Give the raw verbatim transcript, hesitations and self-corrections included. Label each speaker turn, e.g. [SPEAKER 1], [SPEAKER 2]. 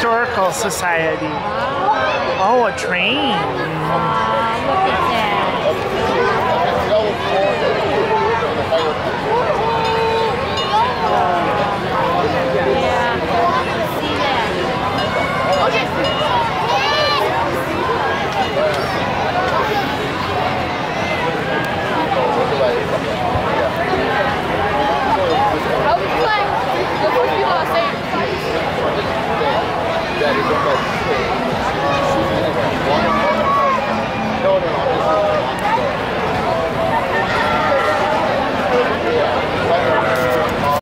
[SPEAKER 1] Historical Society. Oh, a train.
[SPEAKER 2] Wow, look at that. Yeah, see that. Okay. How would you like the first people are saying? That is